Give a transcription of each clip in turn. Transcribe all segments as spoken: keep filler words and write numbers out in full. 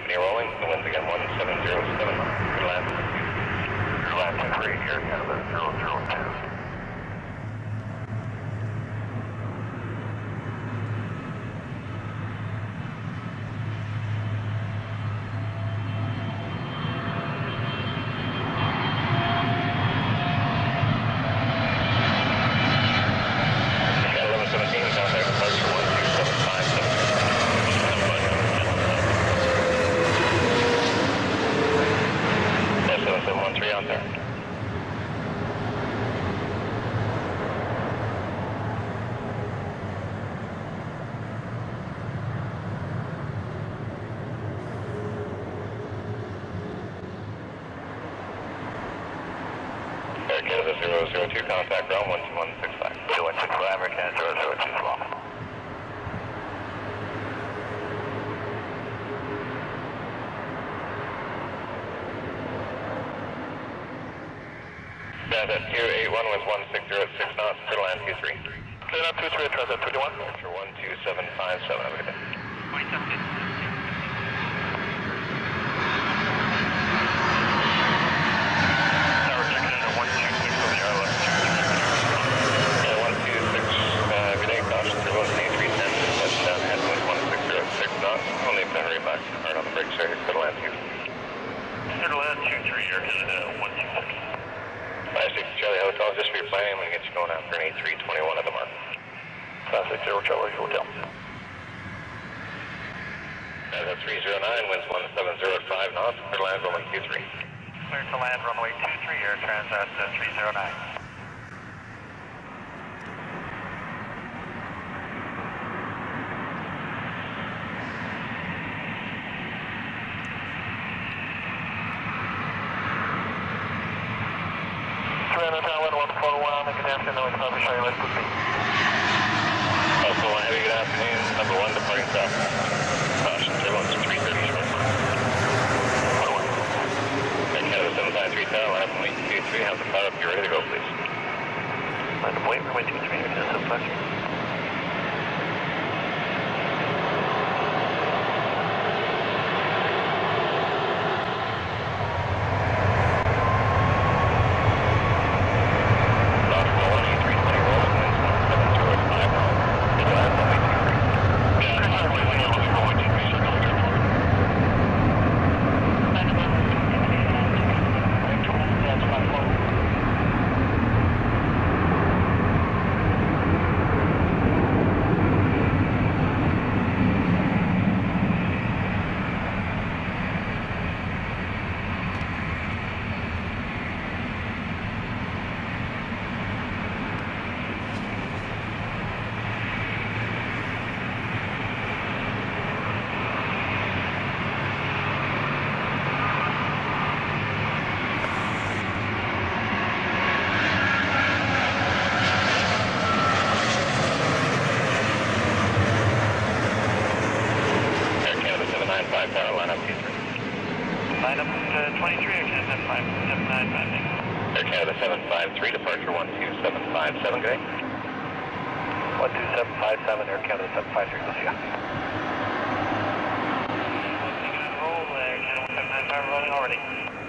company rolling. The wind's again one seven zero seven. Good land. Good land two three, Air Canada zero zero two. Air Canada zero zero two, contact ground one two one six five. two one six five, Air Canada zero zero two, small. That at two eight one was one six zero six knots, clear land two three. Clear land two three, transit two one. After one two seven five seven, have a good day. Charlie Hotel, just for your planning, I'm going to get you going after an eight three twenty-one at the mark. Classic zero Charlie Hotel. That's at three zero nine, winds one seven zero five knots, clear land runway two three. Clear to land runway two three, Air Transat uh, three zero nine. Also, one heavy good afternoon, number one departing south. Caution, turbulence three thirty short. Air Canada seven five three tower, line up and wait two three, have the power up, you're ready to go, please. Line up, wait, wait two three, Air Canada seven five three. Line up uh, twenty-three, Air Canada seven five seven nine five. Air Canada seven five three, departure one two seven five seven, good day. one two seven five seven, Air Canada seven five three, we'll see you. Taking on roll, Air Canada seven nine five rolling already.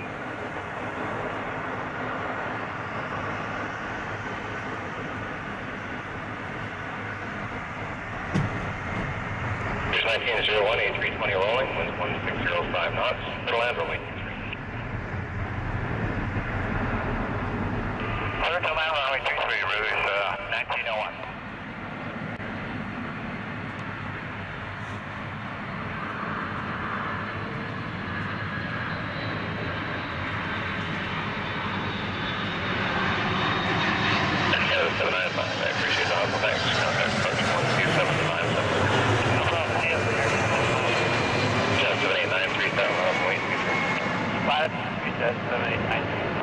Here's nineteen zero one, A three twenty rolling, winds one six zero five knots, middle land runway two three. Clear to land runway two three, Rouge, uh, nineteen oh one. Air Canada seven nine five, I appreciate the help, thanks. Contact departure one two seven five seven. No problem, see you. seven eight nine three seven, runway two three. five, seven eight nine.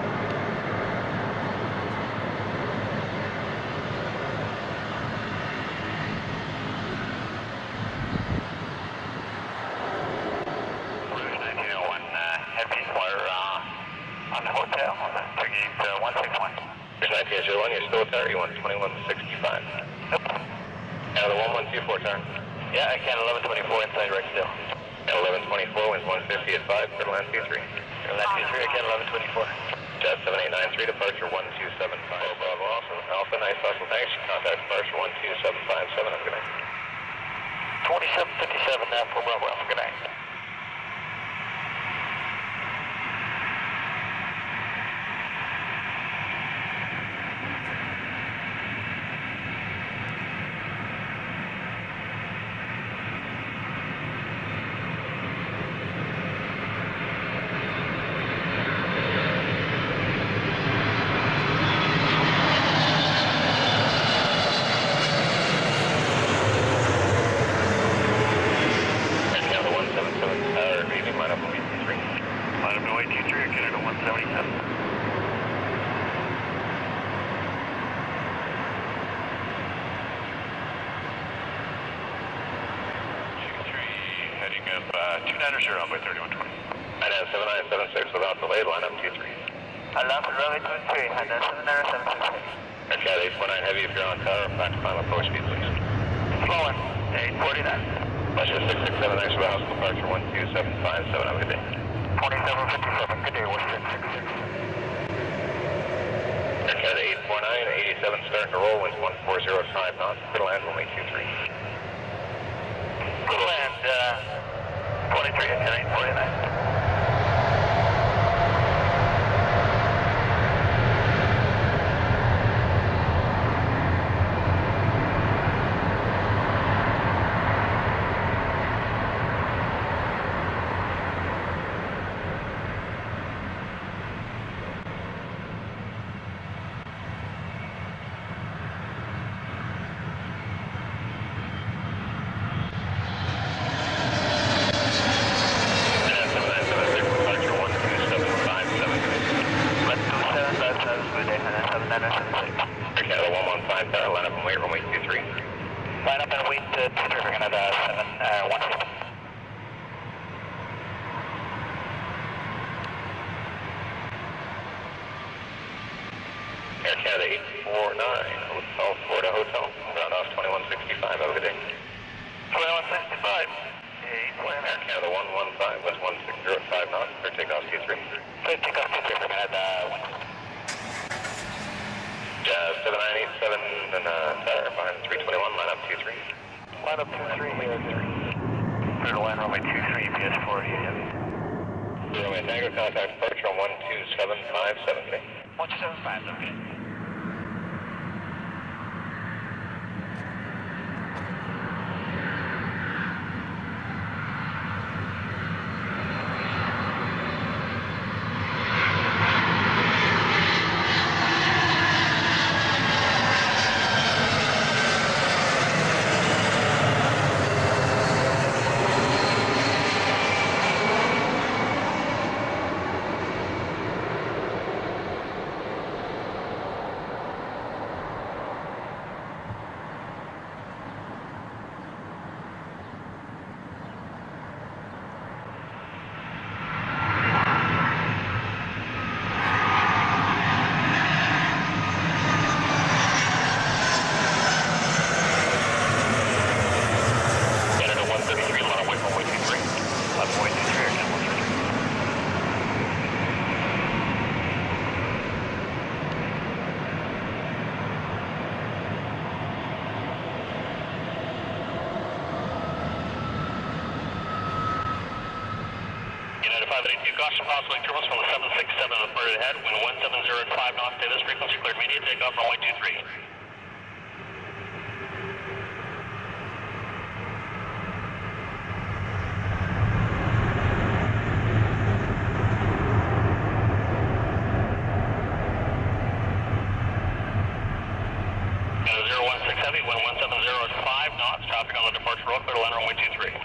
nineteen zero one, you're still at tower, you want twenty-one sixty-five. Yep. Now the one one two four tower. Yeah, I can eleven twenty-four inside right still. At eleven twenty-four, winds one fifty. five, clear to land two three. Clear to land two three, again eleven twenty-four. Jet seven eight nine three, departure one two seven five. Oh, Bravo, Alpha, Alpha, nice hustle, thanks. Contact departure one two seven five seven, have a good night. twenty-seven fifty-seven now for Bravo, Alpha, good night. Runway thirty-one twenty. I have seven nine seven six without delay, line up two three. Alpha, runway two three, I have seven nine seven six. Aircat eight four nine heavy if you're on tower, back to final approach speed please. Flowing, eight forty-nine. Pleasure six six seven, next house, departure one two seven five seven, have a good day. twenty-seven fifty-seven, good day, one six six six. Aircat eight four nine, eighty-seven starting to roll, winds one four zero five knots, clear to land runway two three. Clear to land, uh, twenty-three, eight forty-nine. Line up and wait to two three, we're going to have seven one six. Air Canada eight four nine, Hotel Florida Hotel, ground off twenty-one sixty-five, have a good day. twenty-one sixty-five, eight four nine. Air Canada one one five, West one six zero five knots, clear takeoff two three. Clear takeoff two three, we're going to have one. Jazz seven nine eight seven, and uh, tower, behind three twenty-one, line up two three. Line up two three, here three. Clear to land runway two three, P S four, here. Runway Tango, contact departure on one two seven five seven, okay? one two seven five, okay. five eighty-two, caution possibly turbulence from the seven six seven reported ahead, wind one seven zero at five knots, stay this frequency, cleared immediate takeoff, runway two three. zero one six heavy, wind one seven zero at five knots, traffic on the departure road, clear to land runway two three.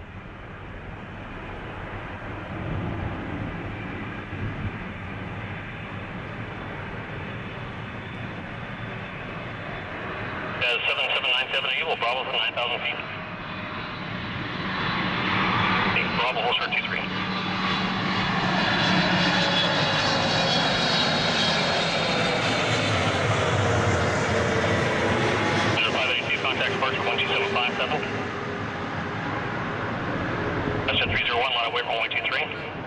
seven seven nine seven Eagle, Bravo for nine thousand feet. Bravo, hold short two three. five eighty-two, contact departure one two seven five seven. That's at three zero one, line away from one two three.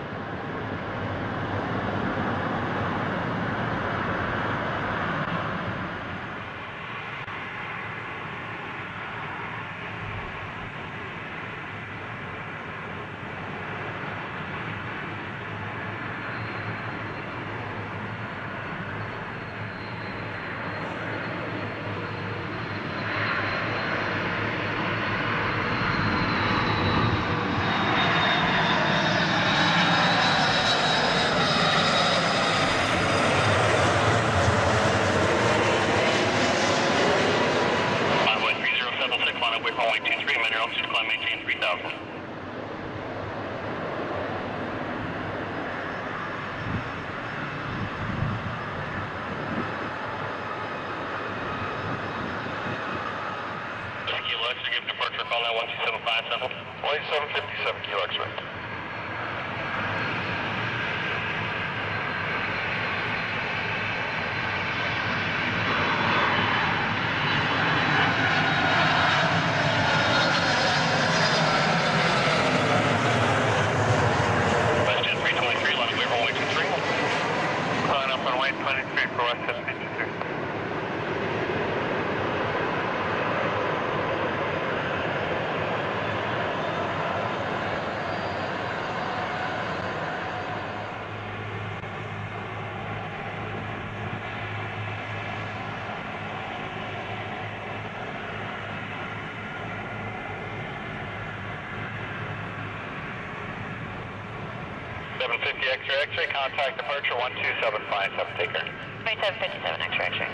seven fifty-seven, Kilo X-ray. twenty-three for West seven fifty-three. seven fifty X-ray, X-ray, contact departure one two seven five seven, take care. twenty-seven fifty-seven X-ray, X-ray.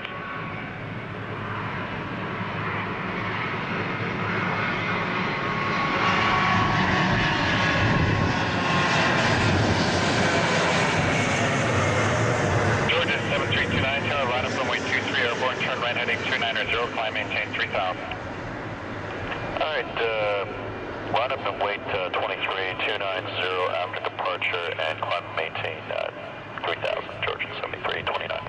Georgia seven three two nine, Tower, line up runway two three, airborne, turn right heading two nine zero, climb maintain three thousand. Alright, uh, line up and wait uh, twenty-three two nine zero after departure and climb maintain uh, three thousand, Georgia seventy-three twenty-nine.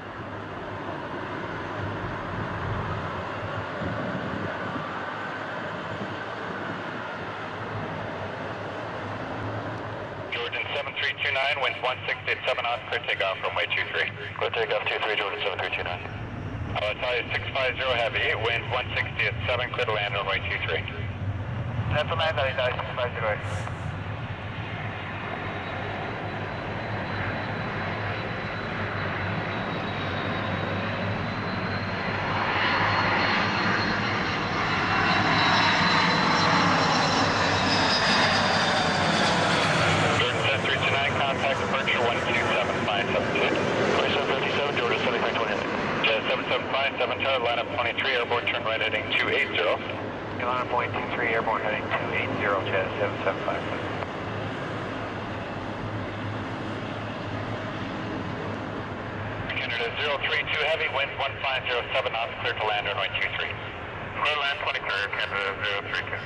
Georgian seven three two nine, winds one sixty at seven knots, clear takeoff runway two three. Clear takeoff two three, Georgia seven three two nine. I'll tell you six five zero heavy, winds one sixty at seven, clear to land runway two three. Central nine nine nine six five zero. Contact departure one two seven five seven two. twenty-seven fifty-seven, Georgia seventy-three twenty-nine. Jazz seven seven five seven, tower, line up twenty-three, airborne, turn right heading two eight zero. Line up point two three, airborne heading two eight zero, Jazz seven seven five seven. Canada zero three two heavy, wind one five zero seven knots, clear to land runway two three. Clear land twenty clear, Canada zero three two.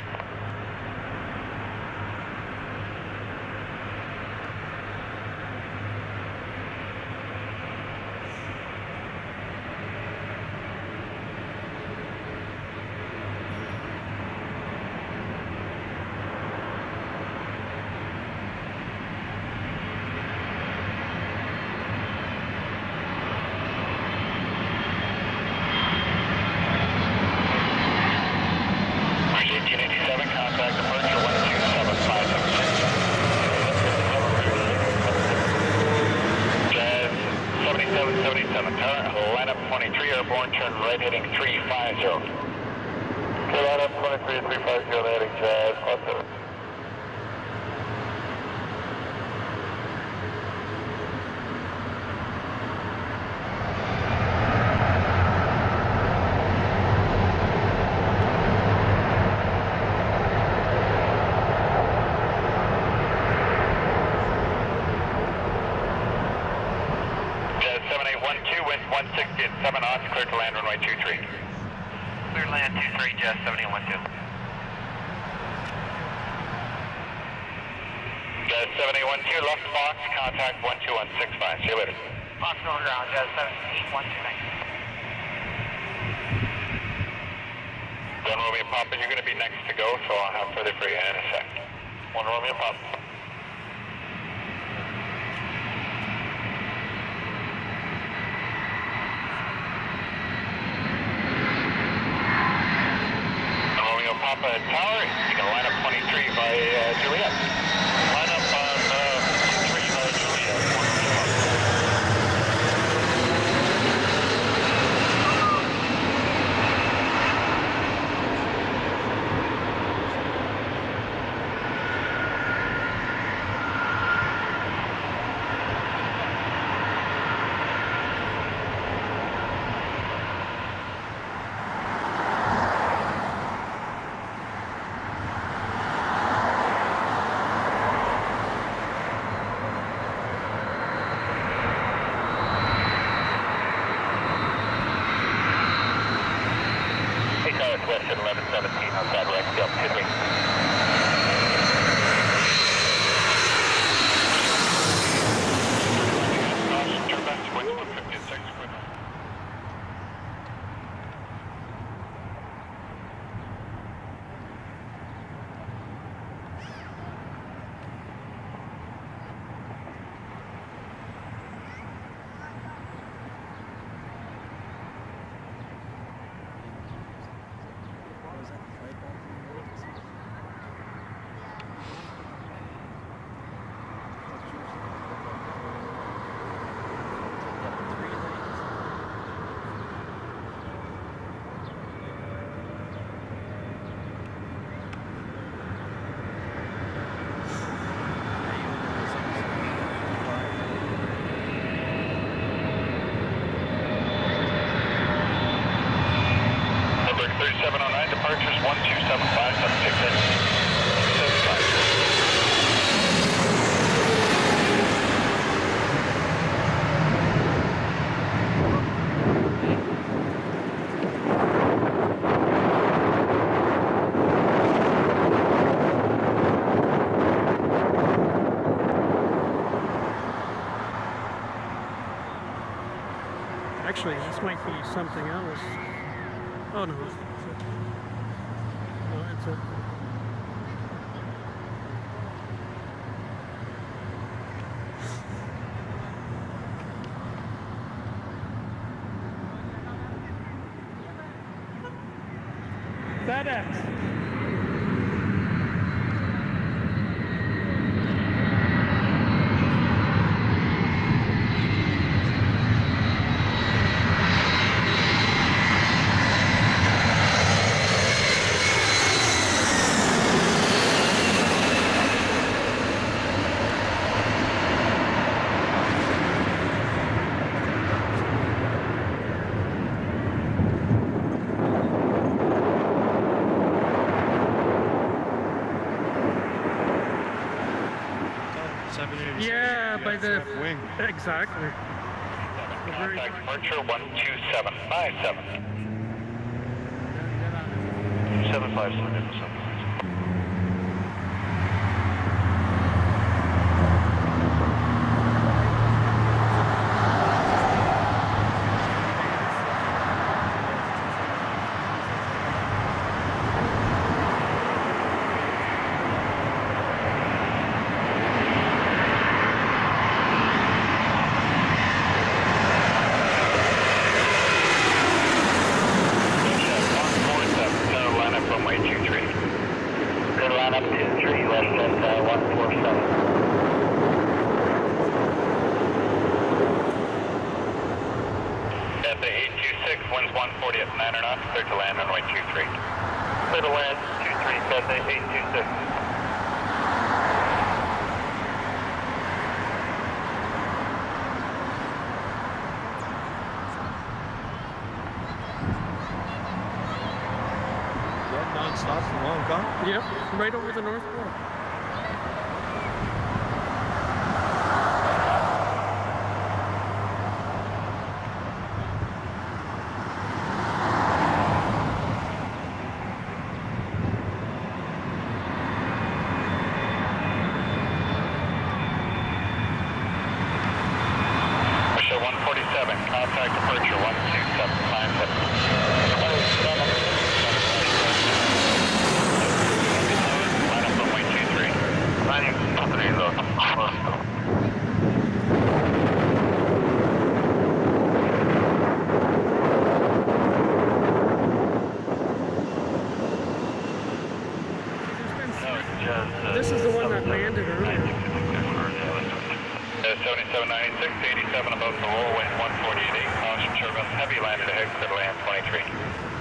Contact departure one two seven five seven six. Jazz seventy-seven seventy-seven, tower, line up twenty-three, airborne, turn right heading three five zero. Okay, line up twenty-three three five zero, heading Jazz one seven. one sixty at seven knots, clear to land runway two three. Clear land two three, Jazz seventy one two. Jazz seventy one two, left box, contact one two one six five. See you later. Fox on ground, Jazz seventy one two nine. One Romeo Papa, you're going to be next to go, so I'll have further for you in a sec. One Romeo Papa. Papa Tower, you can line up twenty-three by uh, Juliet. Line up on uh, three by Juliet. Actually, this might be something else. Oh no. No, it's a... FedEx. Yeah, by the wing. Exactly. Contact departure one two seven five seven. seven five seven. Winds one forty at nine knots, clear to land runway two three. Clear to land two three, Cathay eight two six. Is that non-stop from Hong Kong? Yep, right over the North Pole. one forty-seven, contact departure one two seven five seven. Line up runway two three. Line up three low. This is the one that landed earlier. seventy-seven ninety-six, eighty-seven about the roll, wind one forty-eight, caution turbulence, heavy landed ahead, clear to land twenty-three.